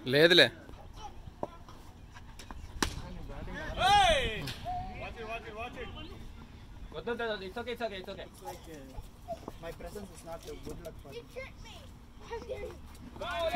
లేదులే. It's okay. It's like my presence is not a good luck for me. Go!